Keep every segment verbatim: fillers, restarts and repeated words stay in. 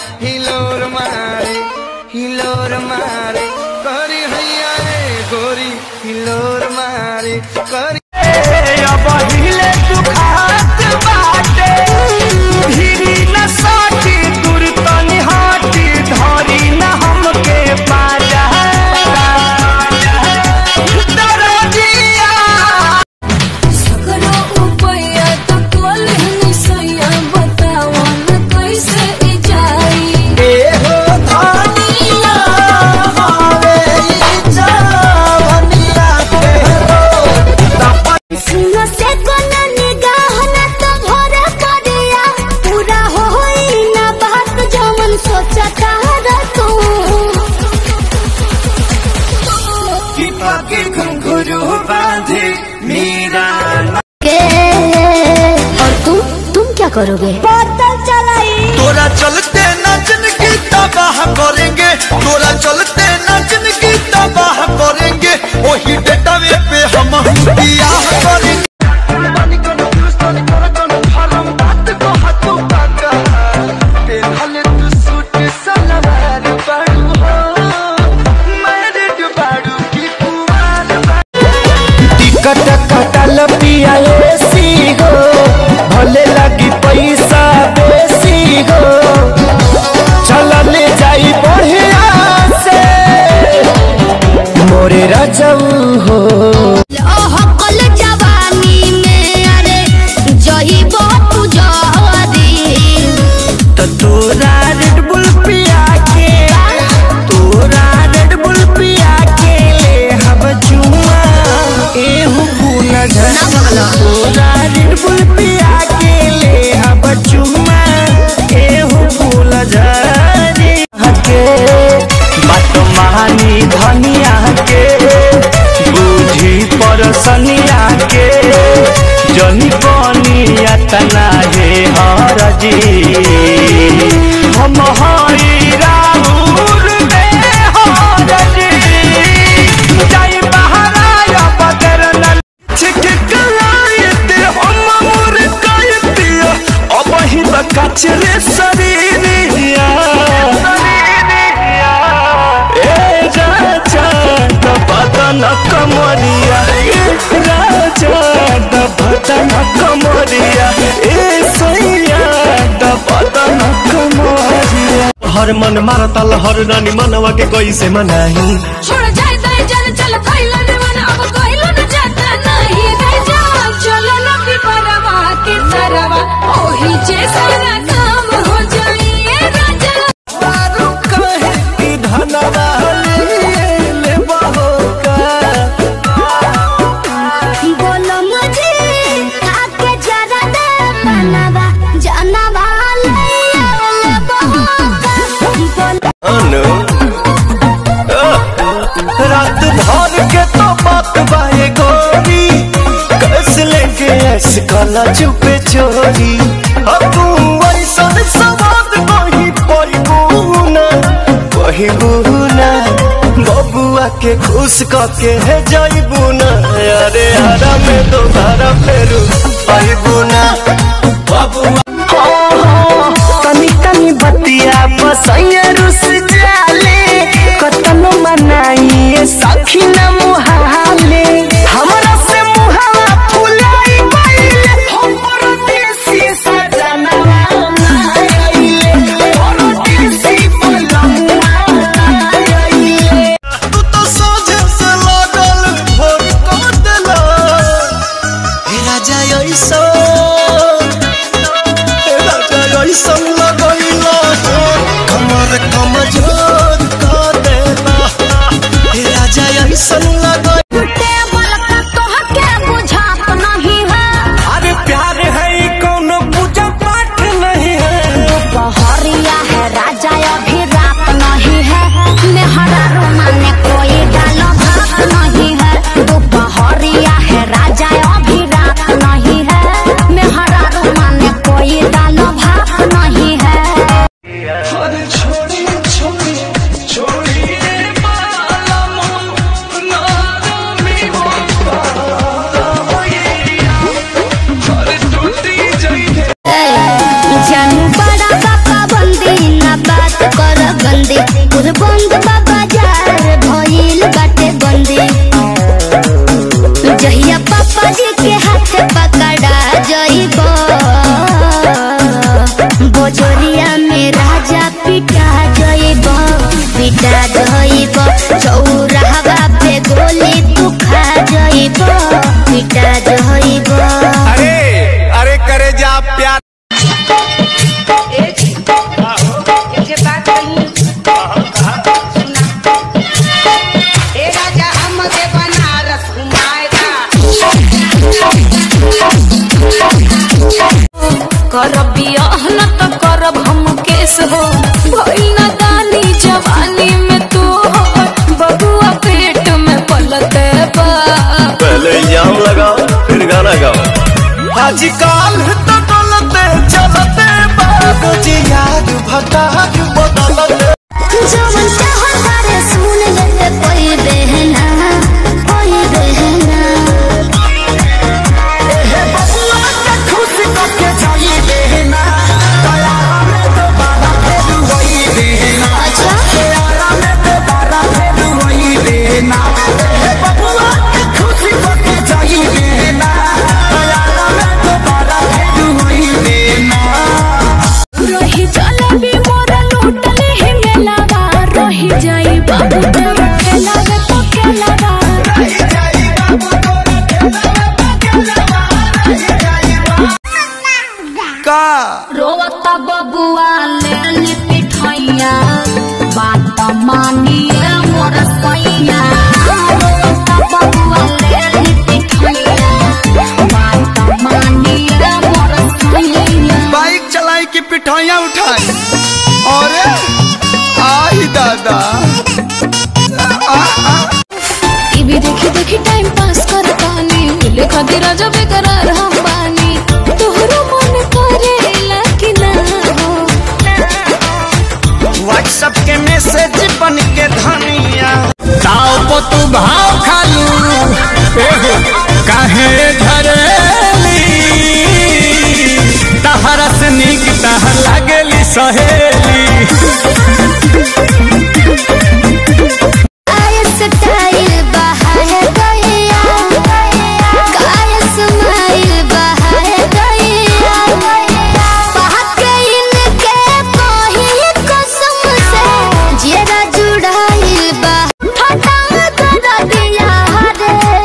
हिलोर मारे हिलोर मारे करी हैया रे गोरी हिलोर मारे करी अब हिले दुखात बाटे धीरी न साटी दूर तनी हाटी धरी न हमके पाजा दरजिया सकरो उपया तो कोल्हनी सैया बतावा न कैसे ई जाई ए हो धनिया हवे ई जवनिया के हो सुनो से कोना निगाह न तो भरे करिया पूरा होई ना बात जमन सोचता र तू दीपा के घुंघरू बांधे मेरा के और तुम तुम क्या करोगे बोतल चलाई तोरा चलते नाचन की तबाह करेंगे तोरा चलते नाचन की तबाह करेंगे वही डेटावे पे हम बियाह करेंगे टिकट कटल पिया एसी हो भले लगी पैसा बेसी हो चलले जाई बढ़िया से मोरे राजऊ हो ओह कल जवानी में अरे जही बहुत पुजारी तो तोरा रेड बुल पिया के तोरा रेड बुल पिया के ले हम चुमा एहू गुना धना तोरा रेड बुल पिया के ले हम चुमा एहू गुना धनी हके बात महानी धनिया के बूझी परसनिया के जनी बनिया तना हे हरजी हम हई राउर में हरजी जाई बहराया बदरन छिकलायते हम मोर कायते अब ही बकचरे शरीरिया ए राजा द बदन कमरिया राजा द बदन कमरिया ए सैया द बदन कमरिया हर मन मारता हर रानी मनवा के कैसे मनाही छोड़ जाए दे चल चल खइला देवन अब कोइलो न जाता नहीं रह जा चलो न पिपरवा के तरवा ओही जैसा ना काम हो जाई ए राजा दारू कहे की धनवा ले बहो बोलो मुझे आके जरा दे बनवा जानवा ले बहुत अनु रात भर के तो बात बाए गोरी कस लेके ऐस काला चुपे चोरी अब तू ऐसा सवाद कहीं परिबूना कहीं बुना बबुआ के खुश करके है जाइबूना अरे हरा में दोबारा फेरू पाइबूना बबुआ तनी तनी बतिया बसैया रुस जाले कतनो मनाई सखी न मुहाले हमरा से मुहावा फुलाई गइले हम परदेसी सजनवा आइले परदेसी बलमुआ आइले तू तो सोझे से लागल भोर को देला हे राजा ऐसा हे राजा ऐसा लगइला कमर कमजोर का देला हे राजा ऐसा लगा टेबल का तोह के बुझात नहीं है अरे प्यार है कोनो पूजा पाठ नहीं है बहरिया है राजा अभी रात नहीं है मेहरा रोमाने कोई डालो भात नहीं है दोपहरिया है राजा अभी रात नहीं है मेहरा रोमाने कोई डालो भात नहीं है छोड़ी छोड़ी छोड़ी माला बंदी कुल बंद बाबा जार भइल बाटे बंदी जहिया पापा जी के हाथ पकड़ा जइबो बोजोरिया में राजा पिटा जइबो पिटा जइबो चौराहा पे गोली तू खा जइबो पिटा जइबो। अरे अरे करे जा प्यार करब बियाह न तो करब हम केस हो भइल न दानी जवानी में तू हो बबुआ पेट में पलते बा पहले इल्जाम लगाओ फिर गाना गाओ। आजकल तो डलते चलते बाबू जी याद भटा बदलते जवन चाहत रे सुन ले कोई बहना कोई बहना ए बबुआ के खुश करके जाई देना दया में दोबारा फिर वही देना अच्छा दया में दोबारा फिर वही देना ए बबुआ के खुश करके जाई देना दया में दोबारा फिर वही देना। रही जलेबी मोरा लूटले ही मेलावा रही जाई बाबू तेरा खेलावे तो खेलावा का रोवता बबुआ ले पिठाइया बात मानिए मोर सैया रोवता बबुआ ले पिठाइया बात मानिए मोर सैया बाइक चलाई की पिठाइयाँ उठाई और आई दादा आ, आ, टीवी देखी देखी टाइम पास करतानी मिले खातिर राजा बेकरार हम बानी तोहरो मन करेला कि ना हो व्हाट्सएप के मैसेज बन के धनिया ताव को तू भाव खालू एहो काहे झरेली तहरा से निक तहर लागेली सहेली आय स्टाइल बहार गइया काय स्माइल बहार गइया पहके इनके कोही कसम से जेरा जुड़ाइल बा फटा कर दिया रे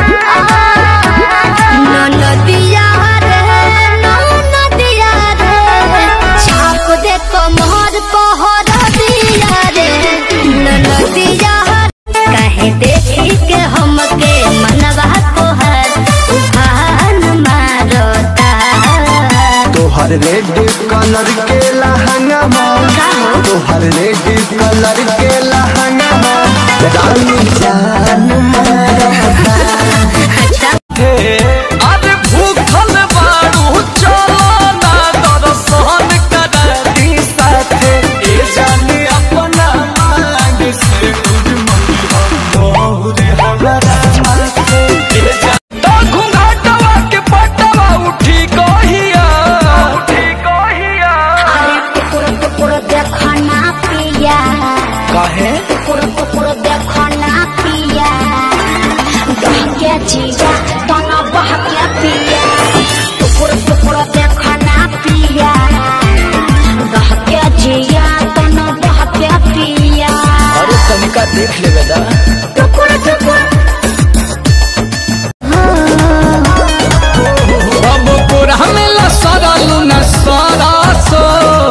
ननदिया रे ननदिया रे छाप दे कमर पहर दिया रे ननदिया कहे देखी के हमके मनवा तोहर उफान मारता तोहर रेड कलर के लहंगा तोहर रेड कलर के लहंगा रानी जान अरे भूखल बारू चलो ना दर्शन कर दी साथे ए जाने अपना मांग से कुछ मोरे हमरा माथे ए जान तो घुंघटवा के पटवा उठी कहिया उठी कहिया अरे टुकुर टुकुर देखना पिया काहे टुकुर टुकुर देखना पिया बहके जिया तना बहके पिया टुकुर टुकुर देखना पिया बहके जिया तना बहके पिया अरे तनिका देख ले बेटा टुकुर टुकुर अब पूरा मिला सरलू न सरसो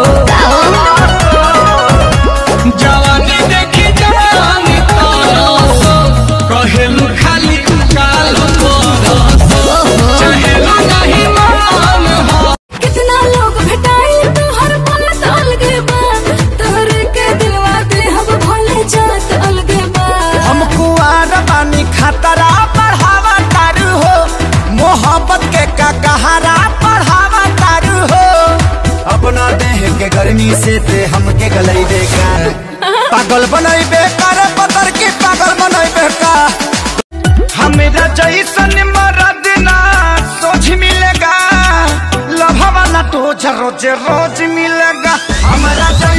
जवानी देखी जवानी तरसो कहेलू खाली कालो परसो चाहेलू नहीं मान हो कितना लोग भेटाई तोहर पल अलगे बा तोहरे के दिलवा दे हम भोले जात अलगे बा हमको आरबानी खतरा बढ़ावा तारू हो मोहब्बत के का कहारा बढ़ावा तारू हो अपना देह के गर्मी से ते हमके गलई बेकार पागल बनई बेकार पतर के पागल बनई बेकार हमेरा जैसन मरद ना सोच मिलेगा लभवा ना तो रोज रोज मिलेगा हमारा